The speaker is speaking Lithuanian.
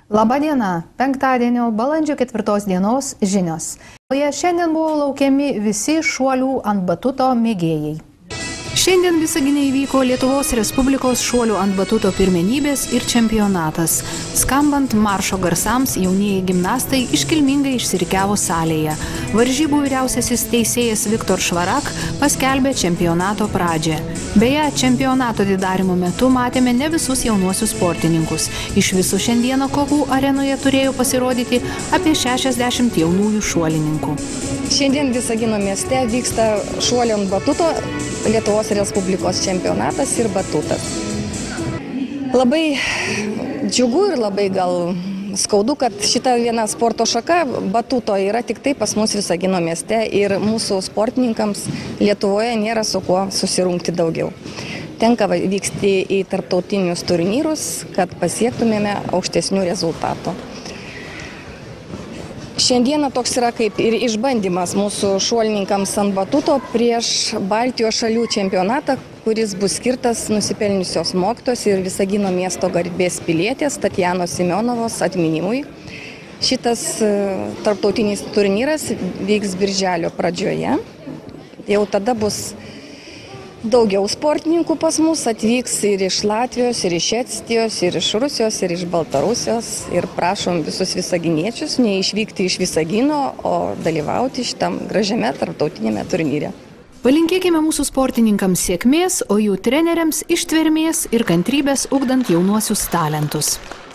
Labą dieną, penktadienio balandžio 4 dienos žinios. Šiandien buvo laukiami visi šuolių ant batuto mėgėjai. Šiandien Visagine įvyko Lietuvos Respublikos šuolių ant batuto pirmenybės ir čempionatas. Skambant maršo garsams, jaunieji gimnastai iškilmingai išsirikiavo salėje. Varžybų vyriausiasis teisėjas Viktor Švarak paskelbė čempionato pradžią. Beje, čempionato atidarymo metu matėme ne visus jaunuosius sportininkus. Iš viso šiandieną kovų arenoje turėjo pasirodyti apie 60 jaunųjų šuolininkų. Šiandien Visagino mieste vyksta šuolio ant batuto Lietuvos Respublikos čempionatas ir batutas. Labai džiugu ir labai gal skaudu, kad šita viena sporto šaka batuto yra tik tai pas mus Visagino mieste ir mūsų sportininkams Lietuvoje nėra su kuo susirungti daugiau. Tenka vykti į tarptautinius turnyrus, kad pasiektumėme aukštesnių rezultatų. Šiandieną toks yra kaip ir išbandymas mūsų šuolininkams ant batuto prieš Baltijos šalių čempionatą, kuris bus skirtas nusipelniusios mokytojos ir Visagino miesto garbės pilietės Tatjanos Semionovos atminimui. Šitas tarptautinis turnyras vyks birželio pradžioje. Jau tada bus daugiau sportininkų pas mus, atvyks ir iš Latvijos, ir iš Estijos, ir iš Rusijos, ir iš Baltarusijos. Ir prašom visus visaginiečius neišvykti iš Visagino, o dalyvauti šitam gražiame tarptautinėme turnyre. Palinkėkime mūsų sportininkams sėkmės, o jų treneriams ištvermės ir kantrybės ugdant jaunuosius talentus.